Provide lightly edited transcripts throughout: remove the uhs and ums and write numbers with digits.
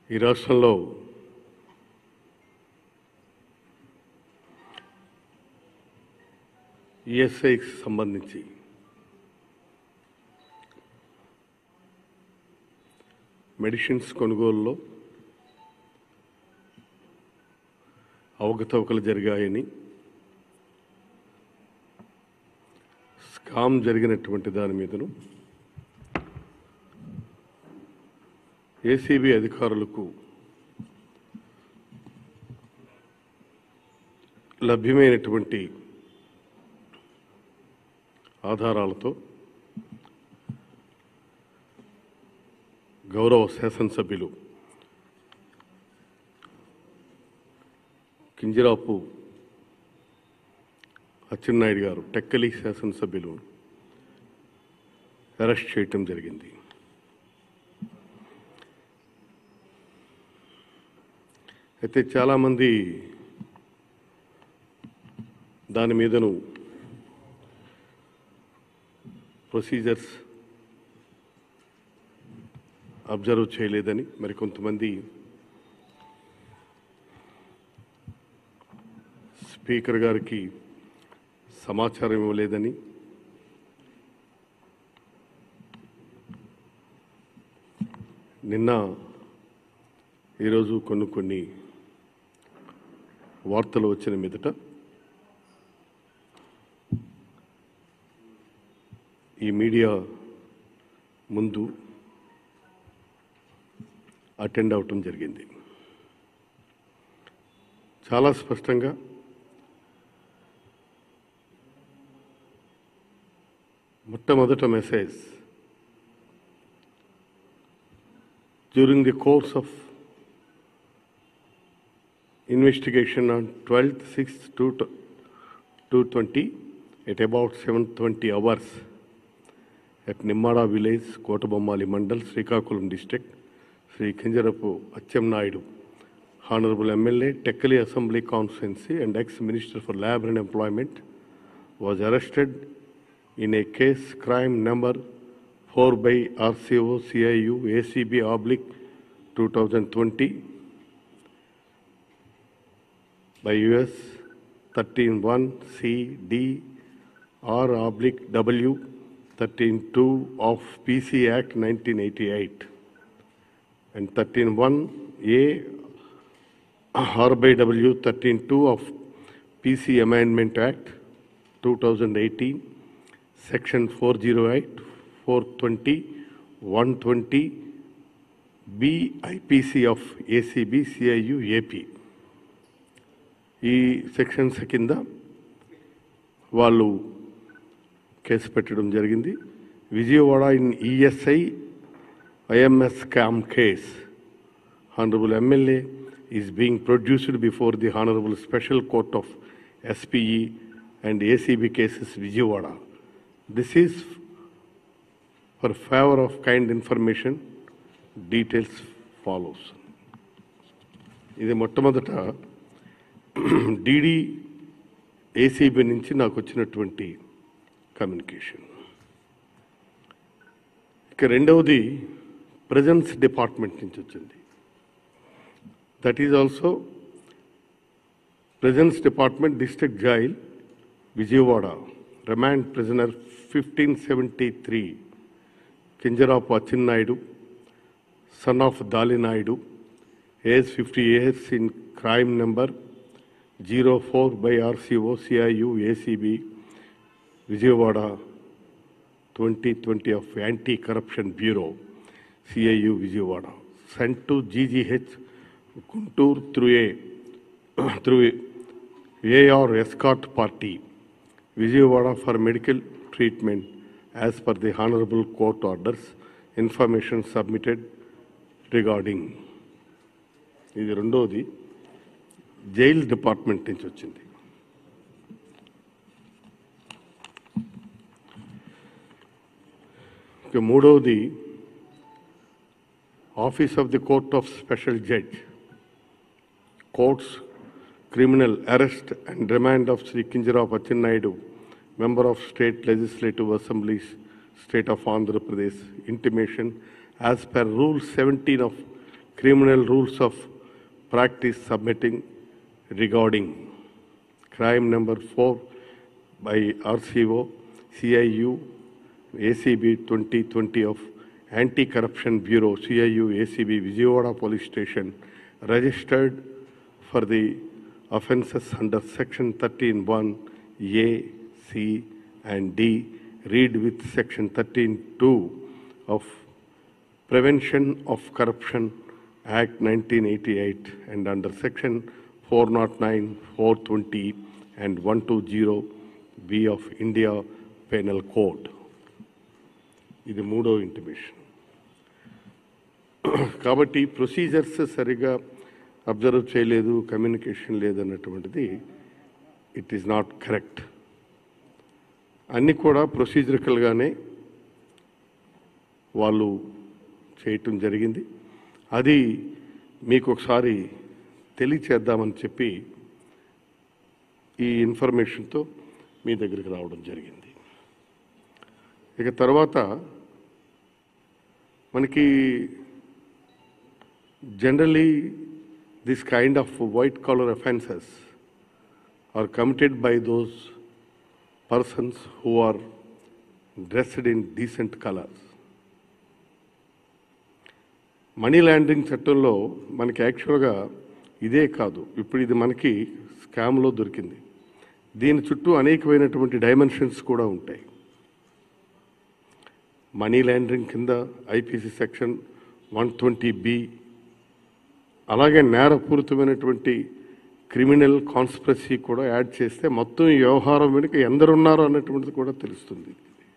ఈ రాష్ట్రంలో ఈఎస్ఐకి సంబంధించి మెడిసిన్స్ కొనుగోలులో అవకతవకలు జరిగాయని, స్కామ్ జరిగినటువంటి దాని మీదను ఏసీబీ అధికారులకు లభ్యమైనటువంటి ఆధారాలతో గౌరవ శాసనసభ్యులు కింజరాపు అచ్చెన్నాయుడు గారు టెక్కలి శాసనసభ్యులు అరెస్ట్ చేయటం జరిగింది. అయితే చాలామంది దాని మీదను ప్రొసీజర్స్ అబ్జర్వ్ చేయలేదని, మరికొంతమంది స్పీకర్ గారికి సమాచారం ఇవ్వలేదని, నిన్న ఈరోజు కొన్ని వార్తలు వచ్చిన మీదట ఈ మీడియా ముందు అటెండ్ అవటం జరిగింది. చాలా స్పష్టంగా మొట్టమొదట message, during the course of investigation on 12/6/2020 at about 7:20 hours at Nimmada village, Kotabommali Mandal, Srikakulam district, Sri Kinjarapu Achennayidu, Honorable MLA, Tekkali Assembly Constituency and ex-Minister for Labour and Employment, was arrested in a case crime number 4 by RCO CIU ACB/2020 by US 13(1) C D R/W 13(2) of PC Act 1988 and 13(1) A R/W 13(2) of PC Amendment Act 2018, Section 408, 420, 120 B IPC of ACB CIU AP. ఈ sections కింద వాళ్ళు case పెట్టడం జరిగింది. Vijayawada in ESI IMS scam case. Honourable MLA is being produced before the honourable special court of SPE and ACB cases Vijayawada. This is for favour of kind information. Details follows. ఇది మొట్టమొదట DD ACB నుంచి నాకు వచ్చినటువంటి communication. ఇక రెండవది presence department నుంచి వచ్చింది. That is also presence department, district jail Vijayawada, remand prisoner 1573 Kinjarapu Atchannaidu, son of Dalinaidu, age 50 years in crime number 04 by RCO CIU ACB Vijayawada 2020 of Anti-Corruption Bureau CIU Vijayawada, sent to GGH Guntur through AR Escort Party Vijayawada for medical treatment as per the Honorable Court orders. Information submitted regarding. ఇది రెండోది jail department నుంచి వచ్చింది. ఇక మూడవది office of the court of special judge, courts criminal arrest and remand of Shri Kinjarapu Atchannaidu, member of state legislative assemblies, State of Andhra Pradesh, intimation as per Rule 17 of criminal rules of practice submitting regarding crime number 4 by RCO, CIU, ACB 2020 of Anti-Corruption Bureau, CIU, ACB, Vijayawada Police Station, registered for the offences under Section 13(1) A, C, and D, read with Section 13(2) of Prevention of Corruption Act 1988 and under Section 409, 420, and 120B of India Penal Code. ఇది మూడో intimation. కాబట్టి procedures సరిగా observe చేయలేదు, communication లేదన్నటువంటిది it is not correct. అన్నీ కూడా ప్రొసీజరికల్గానే వాళ్ళు చేయటం జరిగింది. అది మీకు ఒకసారి తెలియచేద్దామని చెప్పి ఈ ఇన్ఫర్మేషన్తో మీ దగ్గరికి రావడం జరిగింది. ఇక తర్వాత మనకి generally this kind of white collar offences are committed by those persons who are dressed in decent colours. Money laundering చట్టంలో మనకి యాక్చువల్గా ఇదే కాదు, ఇప్పుడు ఇది మనకి స్కామ్లో దొరికింది. దీని చుట్టూ అనేకమైనటువంటి డైమెన్షన్స్ కూడా ఉంటాయి. మనీ లాండరింగ్ కింద ఐపీసీ సెక్షన్ 120B, అలాగే నేరపూరితమైనటువంటి క్రిమినల్ కాన్స్పిరసీ కూడా యాడ్ చేస్తే మొత్తం ఈ వ్యవహారం వెనుక ఎందరున్నారో అన్నటువంటిది కూడా తెలుస్తుంది.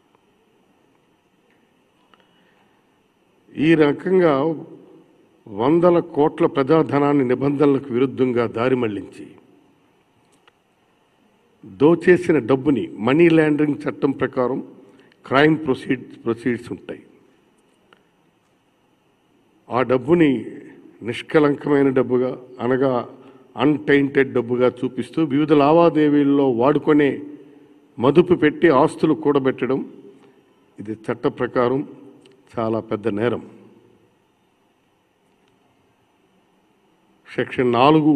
ఈ రకంగా వందల కోట్ల ప్రజాధనాన్ని నిబంధనలకు విరుద్ధంగా దారి మళ్లించి దోచేసిన డబ్బుని మనీ లాండరింగ్ చట్టం ప్రకారం క్రైమ్ ప్రొసీడ్స్ ఉంటాయి. ఆ డబ్బుని నిష్కలంకమైన డబ్బుగా, అనగా అన్టైంటెడ్ డబ్బుగా చూపిస్తూ వివిధ లావాదేవీల్లో వాడుకొనే మదుపు పెట్టి ఆస్తులు కూడబెట్టడం, ఇది చట్ట ప్రకారం చాలా పెద్ద నేరం. సెక్షన్ 4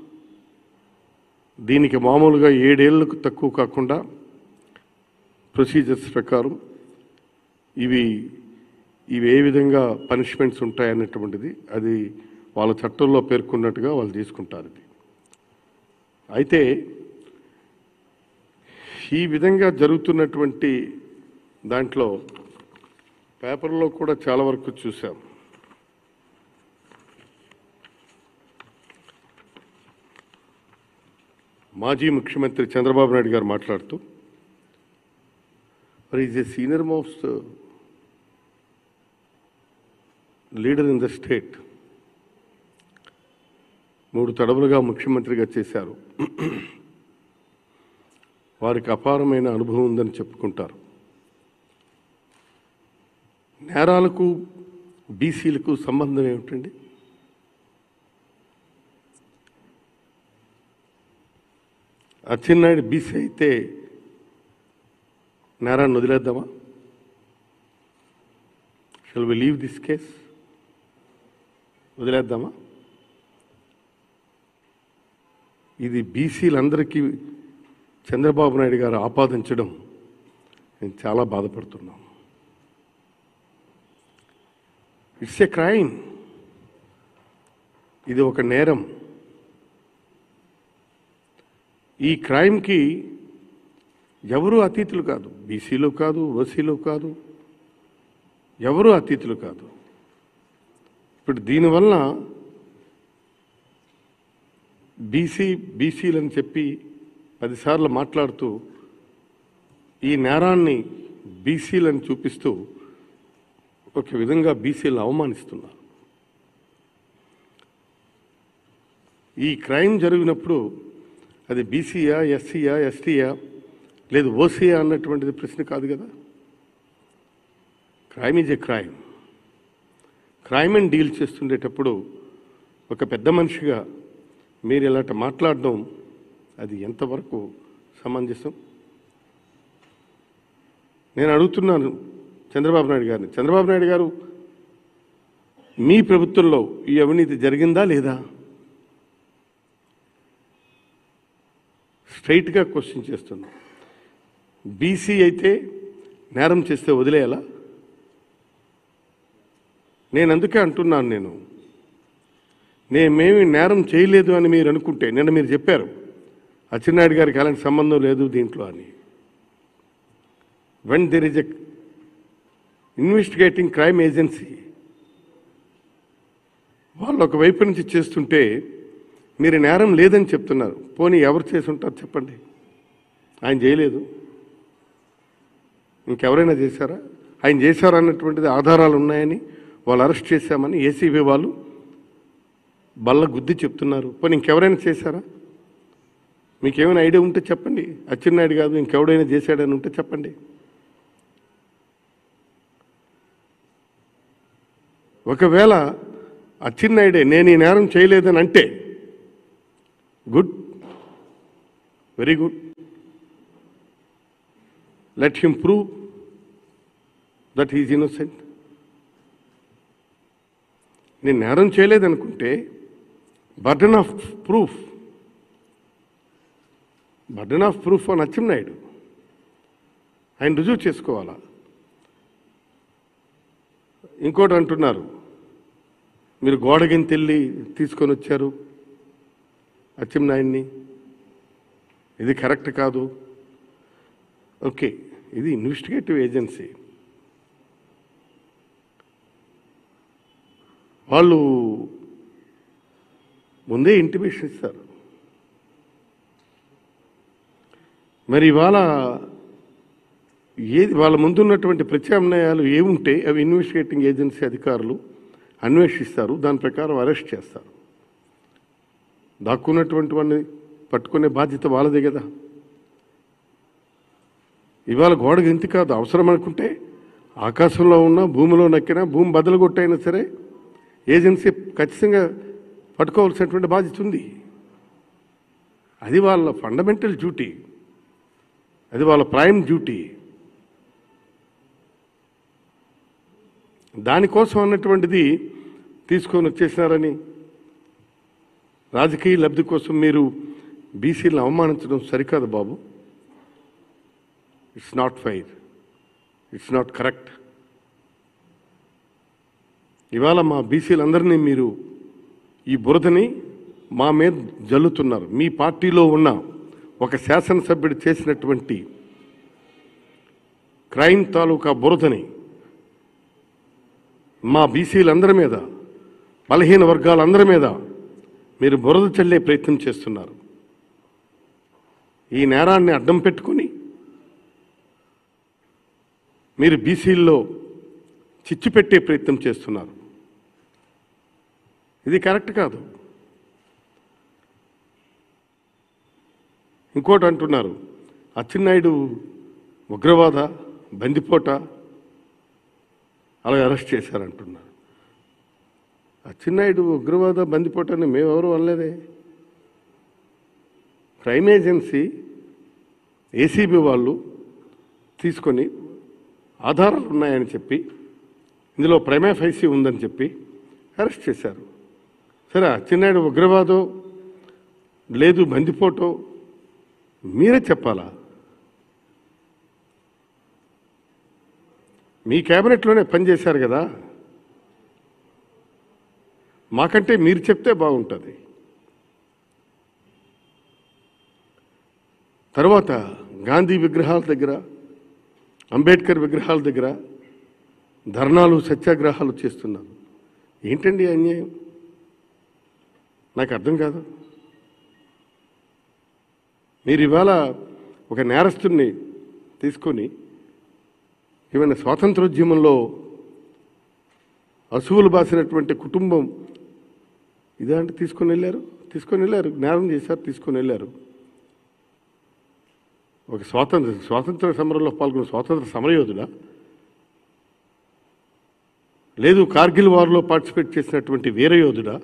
దీనికి మామూలుగా 7 ఏళ్లకు తక్కువ కాకుండా ప్రొసీజర్స్ ప్రకారం ఇవి ఏ విధంగా పనిష్మెంట్స్ ఉంటాయనేటువంటిది అది వాళ్ళ చట్టంలో పేర్కొన్నట్టుగా వాళ్ళు తీసుకుంటారు. ఇది అయితే ఈ విధంగా జరుగుతున్నటువంటి దాంట్లో పేపర్లో కూడా చాలా వరకు చూసాం. మాజీ ముఖ్యమంత్రి చంద్రబాబు నాయుడు గారు మాట్లాడుతూ, మరి is a senior most leader in the state, 3 తడవులుగా ముఖ్యమంత్రిగా చేశారు, వారికి అపారమైన అనుభవం ఉందని చెప్పుకుంటారు. నేరాలకు బీసీలకు సంబంధం ఏమిటండి? అచ్చెన్నాయుడు బీసీ అయితే నేరాన్ని వదిలేద్దామా? Shall we leave this case? వదిలేద్దామా? ఇది బీసీలందరికీ చంద్రబాబు నాయుడు గారు ఆపాదించడం నేను చాలా బాధపడుతున్నాను. It's a crime. ఇది ఒక నేరం. ఈ క్రైమ్కి ఎవరు అతీతులు కాదు, బీసీలు కాదు, ఓసీలు కాదు, ఎవరు అతీతులు కాదు. ఇప్పుడు దీనివల్ల బీసీలని చెప్పి 10 సార్లు మాట్లాడుతూ ఈ నేరాన్ని బీసీలను చూపిస్తూ ఒక విధంగా బీసీలను అవమానిస్తున్నారు. ఈ క్రైమ్ జరిగినప్పుడు అది బీసీయా, ఎస్సీయా, ఎస్టీయా, లేదు ఓసీయా అన్నటువంటిది ప్రశ్న కాదు కదా. Crime is a crime. Crime అని డీల్ చేస్తుండేటప్పుడు ఒక పెద్ద మనిషిగా మీరు ఇలాంటి మాట్లాడడం అది ఎంతవరకు సమంజసం? నేను అడుగుతున్నాను చంద్రబాబు నాయుడు గారిని. చంద్రబాబు నాయుడు గారు మీ ప్రభుత్వంలో ఈ అవినీతి జరిగిందా లేదా? స్ట్రైట్గా క్వశ్చన్ చేస్తున్నా. బీసీ అయితే నేరం చేస్తే వదిలేయాలా? నేను అందుకే అంటున్నాను, నేనేమి నేరం చేయలేదు అని మీరు అనుకుంటే, నిన్న మీరు చెప్పారు అచ్చెన్నాయుడు గారికి అలాంటి సంబంధం లేదు దీంట్లో అని. When there is a investigating crime agency, వాళ్ళు ఒకవైపు నుంచి చేస్తుంటే మీరు నేరం లేదని చెప్తున్నారు. పోనీ ఎవరు చేసి ఉంటారు చెప్పండి? ఆయన చేయలేదు, ఇంకెవరైనా చేశారా? ఆయన చేశారు అన్నటువంటిది ఆధారాలు ఉన్నాయని వాళ్ళు అరెస్ట్ చేశామని ఏసీబీ వాళ్ళు బల్ల గుద్ది చెప్తున్నారు. పోనీ ఇంకెవరైనా చేశారా? మీకేమైనా ఐడియా ఉంటే చెప్పండి. అచ్చెన్నాయుడు కాదు ఇంకెవడైనా చేశాడని ఉంటే చెప్పండి. ఒకవేళ అచ్చెన్నాయుడే నేను ఈ నేరం చేయలేదని అంటే good, very good, let him prove that he's innocent. నేను నేరం చేయలేదనుకుంటే బర్డన్ ఆఫ్ ప్రూఫ్ అని అచ్చెన్నాయుడు ఆయన రుజువు చేసుకోవాలా? ఇంకోటి అంటున్నారు, మీరు గోడగింతెళ్ళి తీసుకొని వచ్చారు అచ్చెన్నాయుడిని, ఇది కరెక్ట్ కాదు. ఓకే, ఇది ఇన్వెస్టిగేటివ్ ఏజెన్సీ, వాళ్ళు ముందే ఇంటిమేషన్ ఇస్తారు. మరి ఇవాళ ఏది వాళ్ళ ముందున్నటువంటి ప్రత్యామ్నాయాలు ఏముంటే అవి ఇన్వెస్టిగేటింగ్ ఏజెన్సీ అధికారులు అన్వేషిస్తారు, దాని ప్రకారం అరెస్ట్ చేస్తారు. దాక్కున్నటువంటి వాడిని పట్టుకునే బాధ్యత వాళ్ళదే కదా. ఇవాళ గోడకి ఎంత కాదు, అవసరం అనుకుంటే ఆకాశంలో ఉన్నా భూమిలో నక్కినా భూమి బదులు కొట్టైనా సరే ఏజెన్సీ ఖచ్చితంగా పట్టుకోవాల్సినటువంటి బాధ్యత ఉంది. అది వాళ్ళ ఫండమెంటల్ డ్యూటీ, అది వాళ్ళ ప్రైమ్ డ్యూటీ. దానికోసం అన్నటువంటిది తీసుకొని వచ్చేసినారని రాజకీయ లబ్ధి కోసం మీరు బీసీలను అవమానించడం సరికాదు Babu. It's not fair, it's not correct. ఇవాళ మా బీసీలందరినీ మీరు ఈ బురదని మా మీద జల్లుతున్నారు. మీ పార్టీలో ఉన్న ఒక శాసనసభ్యుడు చేసినటువంటి క్రైమ్ తాలూకా బురదని మా బీసీలందరి మీద, బలహీన వర్గాలందరి మీద మీరు బురద చల్లే ప్రయత్నం చేస్తున్నారు. ఈ నేరాన్ని అడ్డం పెట్టుకుని మీరు బీసీల్లో చిచ్చు పెట్టే ప్రయత్నం చేస్తున్నారు. ఇది కరెక్ట్ కాదు. ఇంకోటి అంటున్నారు, అచ్చెన్నాయుడు ఉగ్రవాద బందిపోట అలా అరెస్ట్ చేశారంటున్నారు. అచ్చెన్నాయుడు ఉగ్రవాద బందిపోటని మేమెవరు అనలేదే. క్రైమ్ ఏజెన్సీ ఏసీబీ వాళ్ళు తీసుకొని ఆధారాలు ఉన్నాయని చెప్పి, ఇందులో ప్రైమా ఫైసీ ఉందని చెప్పి అరెస్ట్ చేశారు. సరే, అచ్చెన్నాయుడు ఉగ్రవాదో లేదు బందిపోటో మీరే చెప్పాలా? మీ క్యాబినెట్లోనే పనిచేశారు కదా, మాకంటే మీరు చెప్తే బాగుంటుంది. తర్వాత గాంధీ విగ్రహాల దగ్గర, అంబేద్కర్ విగ్రహాల దగ్గర ధర్నాలు సత్యాగ్రహాలు చేస్తున్నారు. ఏంటండి అన్యాయం? నాకు అర్థం కాదు. మీరు ఇవాళ ఒక నేరస్తుడిని తీసుకొని ఏమైనా స్వాతంత్రోద్యమంలో అసువులు బాసినటువంటి కుటుంబం ఇదాంటి తీసుకొని వెళ్ళారు, నేరం చేశారు, తీసుకొని వెళ్ళారు. ఒక స్వాతంత్ర సమరంలో పాల్గొన్న స్వాతంత్ర సమరయోధుడా? లేదు కార్గిల్ వార్లో పార్టిసిపేట్ చేసినటువంటి వీరయోధుడా?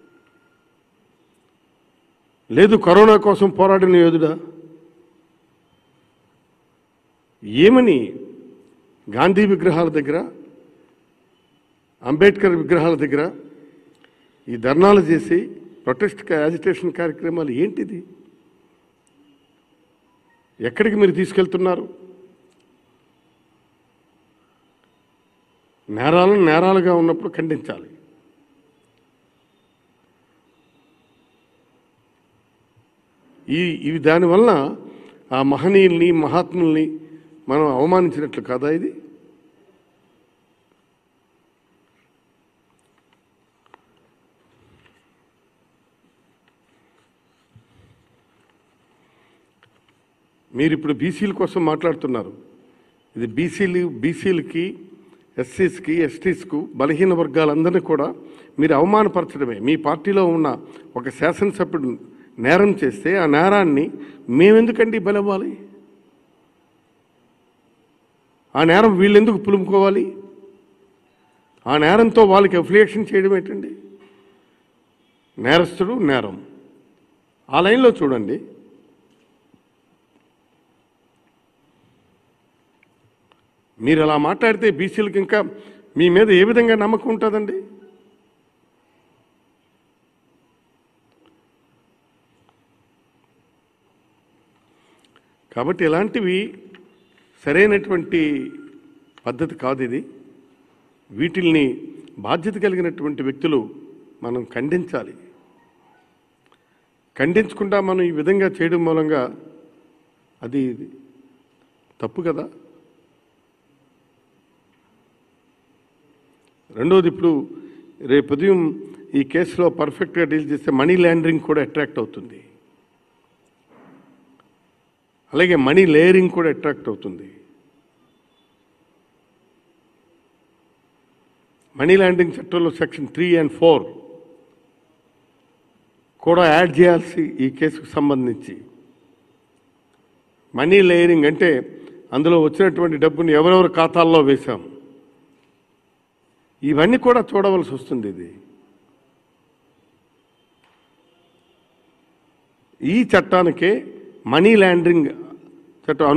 లేదు కరోనా కోసం పోరాడిన యోధుడా? ఏమని గాంధీ విగ్రహాల దగ్గర అంబేద్కర్ విగ్రహాల దగ్గర ఈ ధర్నాలు చేసి ప్రొటెస్ట్ యాజిటేషన్ కార్యక్రమాలు ఏంటిది? ఎక్కడికి మీరు తీసుకెళ్తున్నారు? నేరాలను నేరాలుగా ఉన్నప్పుడు ఖండించాలి. ఇవి దానివల్ల ఆ మహనీయుల్ని మహాత్ముల్ని మనం అవమానించినట్లు కాదా ఇది? మీరు ఇప్పుడు బీసీల కోసం మాట్లాడుతున్నారు. ఇది బీసీలకి ఎస్సీస్కి ఎస్టీస్కు బలహీన వర్గాలందరినీ కూడా మీరు అవమానపరచడమే. మీ పార్టీలో ఉన్న ఒక శాసనసభ్యుడు నేరం చేస్తే ఆ నేరాన్ని మేమెందుకండి బలవ్వాలి? ఆ నేరం వీళ్ళెందుకు పులుముకోవాలి? ఆ నేరంతో వాళ్ళకి అఫిలియేషన్ చేయడం ఏంటండి? నేరస్తుడు నేరం ఆ లైన్లో చూడండి. మీరు అలా మాట్లాడితే బీసీలకు ఇంకా మీ మీద ఏ విధంగా నమ్మకం ఉంటుందండి? కాబట్టి ఇలాంటివి సరైనటువంటి పద్ధతి కాదు ఇది. వీటిల్ని బాధ్యత కలిగినటువంటి వ్యక్తులు మనం ఖండించాలి. ఖండించకుండా మనం ఈ విధంగా చేయడం మూలంగా అది తప్పు కదా. రెండోది, ఇప్పుడు రేపు ఉదయం ఈ కేసులో పర్ఫెక్ట్గా డీల్ చేస్తే మనీ లాండరింగ్ కూడా అట్రాక్ట్ అవుతుంది, అలాగే మనీ లేయరింగ్ కూడా అట్రాక్ట్ అవుతుంది. మనీ లాండరింగ్ చట్టంలో సెక్షన్ 3 and 4 కూడా యాడ్ చేయాల్సి ఈ కేసుకు సంబంధించి. మనీ లేయరింగ్ అంటే అందులో వచ్చినటువంటి డబ్బుని ఎవరెవరి ఖాతాల్లో వేశాం, ఇవన్నీ కూడా చూడవలసి వస్తుంది. ఇది ఈ చట్టానికే మనీ లాండరింగ్ చట్టం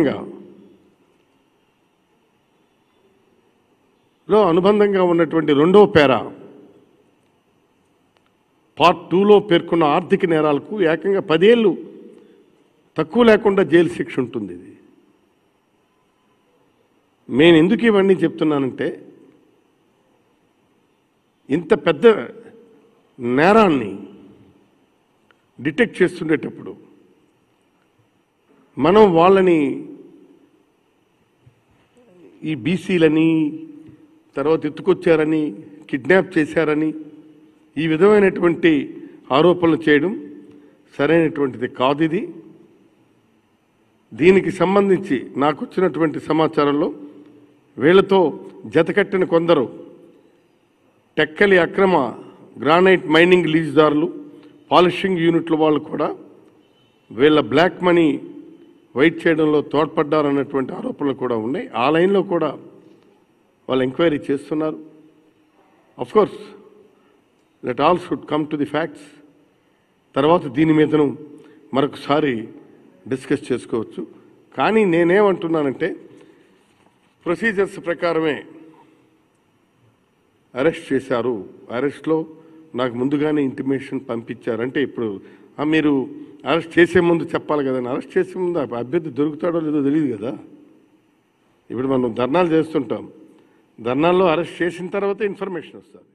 అనుబంధంగా ఉన్నటువంటి 2వ పేరా Part 2లో పేర్కొన్న ఆర్థిక నేరాలకు ఏకంగా 10 ఏళ్ళు తక్కువ లేకుండా జైలు శిక్ష ఉంటుంది. ఇది నేను ఎందుకు ఇవన్నీ చెప్తున్నానంటే, ఇంత పెద్ద నేరాన్ని డిటెక్ట్ చేస్తుండేటప్పుడు మనం వాళ్ళని ఈ బీసీలని తర్వాత ఎత్తుకొచ్చారని, కిడ్నాప్ చేశారని ఈ విధమైనటువంటి ఆరోపణలు చేయడం సరైనటువంటిది కాదు. ఇది దీనికి సంబంధించి నాకు వచ్చినటువంటి సమాచారంలో వీళ్ళతో జతకట్టిన కొందరు టెక్కలి అక్రమ గ్రానైట్ మైనింగ్ లీజుదారులు, పాలిషింగ్ యూనిట్ల వాళ్ళు కూడా వీళ్ళ బ్లాక్ మనీ వైట్ చేయడంలో తోడ్పడ్డారన్నటువంటి ఆరోపణలు కూడా ఉన్నాయి. ఆ లైన్లో కూడా వాళ్ళు ఎంక్వైరీ చేస్తున్నారు. Of course that all should come to the facts. తర్వాత దీని మీదను మరొకసారి డిస్కస్ చేసుకోవచ్చు. కానీ నేనేమంటున్నానంటే, ప్రొసీజర్స్ ప్రకారమే అరెస్ట్ చేశారు. అరెస్ట్లో నాకు ముందుగానే ఇంటిమేషన్ పంపించారు. అంటే ఇప్పుడు మీరు అరెస్ట్ చేసే ముందు చెప్పాలి కదండి. అరెస్ట్ చేసే ముందు అభ్యర్థి దొరుకుతాడో లేదో తెలియదు కదా. ఇప్పుడు మనం ధర్నాలు చేస్తుంటాం, ధర్నాల్లో అరెస్ట్ చేసిన తర్వాత ఇన్ఫర్మేషన్ వస్తుంది.